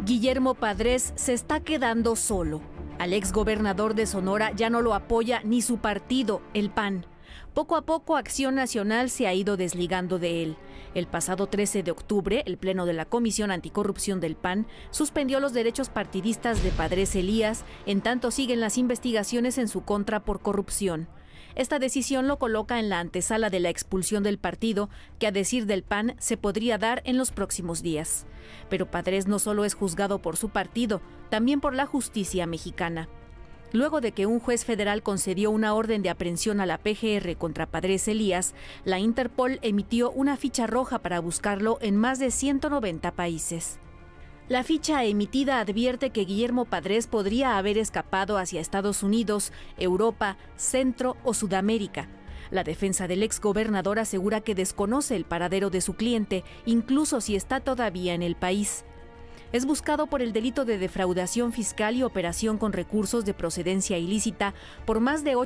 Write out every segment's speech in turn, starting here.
Guillermo Padres se está quedando solo. Al exgobernador de Sonora ya no lo apoya ni su partido, el PAN. Poco a poco, Acción Nacional se ha ido desligando de él. El pasado 13 de octubre, el Pleno de la Comisión Anticorrupción del PAN suspendió los derechos partidistas de Padres Elías, en tanto siguen las investigaciones en su contra por corrupción. Esta decisión lo coloca en la antesala de la expulsión del partido, que a decir del PAN se podría dar en los próximos días. Pero Padres no solo es juzgado por su partido, también por la justicia mexicana. Luego de que un juez federal concedió una orden de aprehensión a la PGR contra Padres Elías, la Interpol emitió una ficha roja para buscarlo en más de 190 países. La ficha emitida advierte que Guillermo Padres podría haber escapado hacia Estados Unidos, Europa, Centro o Sudamérica. La defensa del exgobernador asegura que desconoce el paradero de su cliente, incluso si está todavía en el país. Es buscado por el delito de defraudación fiscal y operación con recursos de procedencia ilícita por más de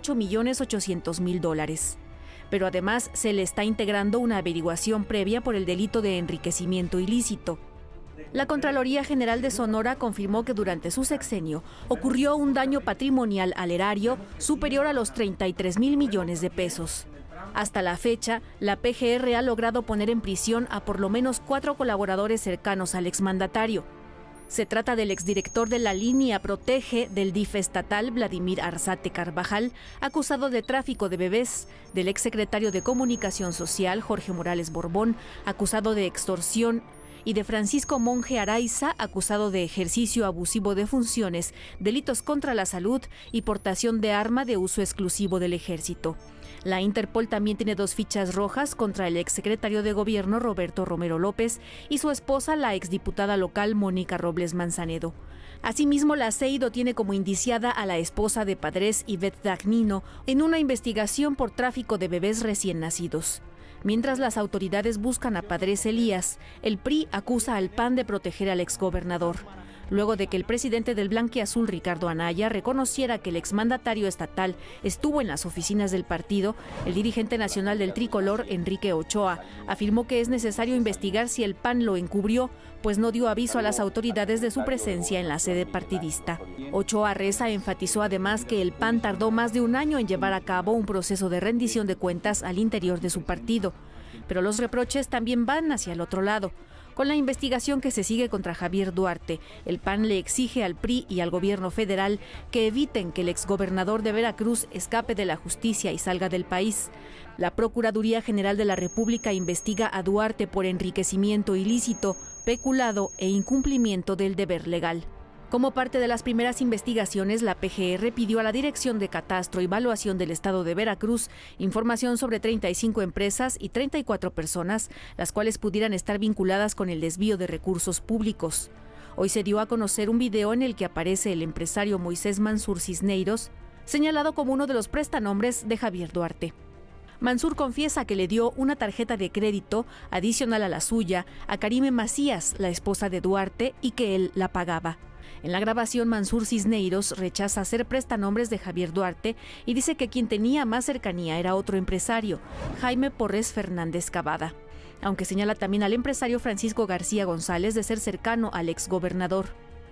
$8.800.000. Pero además se le está integrando una averiguación previa por el delito de enriquecimiento ilícito. La Contraloría General de Sonora confirmó que durante su sexenio ocurrió un daño patrimonial al erario superior a los 33,000 millones de pesos. Hasta la fecha, la PGR ha logrado poner en prisión a por lo menos 4 colaboradores cercanos al exmandatario. Se trata del exdirector de la línea Protege del DIF estatal, Vladimir Arzate Carvajal, acusado de tráfico de bebés, del exsecretario de Comunicación Social, Jorge Morales Borbón, acusado de extorsión, y de Francisco Monje Araiza, acusado de ejercicio abusivo de funciones, delitos contra la salud y portación de arma de uso exclusivo del ejército. La Interpol también tiene 2 fichas rojas contra el exsecretario de Gobierno Roberto Romero López y su esposa, la exdiputada local Mónica Robles Manzanedo. Asimismo, la CEIDO tiene como indiciada a la esposa de Padres, Ivette Dagnino, en una investigación por tráfico de bebés recién nacidos. Mientras las autoridades buscan a Padres Elías, el PRI acusa al PAN de proteger al exgobernador. Luego de que el presidente del Blanquiazul, Ricardo Anaya, reconociera que el exmandatario estatal estuvo en las oficinas del partido, el dirigente nacional del tricolor, Enrique Ochoa, afirmó que es necesario investigar si el PAN lo encubrió, pues no dio aviso a las autoridades de su presencia en la sede partidista. Ochoa Reza enfatizó además que el PAN tardó más de un año en llevar a cabo un proceso de rendición de cuentas al interior de su partido. Pero los reproches también van hacia el otro lado. Con la investigación que se sigue contra Javier Duarte, el PAN le exige al PRI y al gobierno federal que eviten que el exgobernador de Veracruz escape de la justicia y salga del país. La Procuraduría General de la República investiga a Duarte por enriquecimiento ilícito, peculado e incumplimiento del deber legal. Como parte de las primeras investigaciones, la PGR pidió a la Dirección de Catastro y Evaluación del Estado de Veracruz información sobre 35 empresas y 34 personas, las cuales pudieran estar vinculadas con el desvío de recursos públicos. Hoy se dio a conocer un video en el que aparece el empresario Moisés Mansur Cisneiros, señalado como uno de los prestanombres de Javier Duarte. Mansur confiesa que le dio una tarjeta de crédito adicional a la suya a Karime Macías, la esposa de Duarte, y que él la pagaba. En la grabación, Mansur Cisneiros rechaza ser prestanombres de Javier Duarte y dice que quien tenía más cercanía era otro empresario, Jaime Porres Fernández Cavada, aunque señala también al empresario Francisco García González de ser cercano al exgobernador.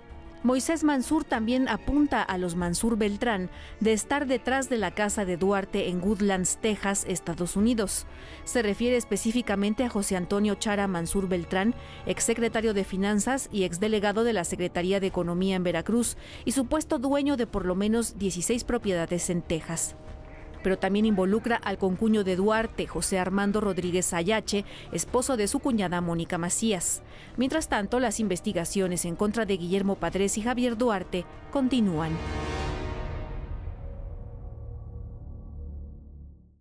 Moisés Mansur también apunta a los Mansur Beltrán de estar detrás de la casa de Duarte en Woodlands, Texas, Estados Unidos. Se refiere específicamente a José Antonio Chara Mansur Beltrán, exsecretario de Finanzas y exdelegado de la Secretaría de Economía en Veracruz y supuesto dueño de por lo menos 16 propiedades en Texas. Pero también involucra al concuño de Duarte, José Armando Rodríguez Ayache, esposo de su cuñada Mónica Macías. Mientras tanto, las investigaciones en contra de Guillermo Padres y Javier Duarte continúan.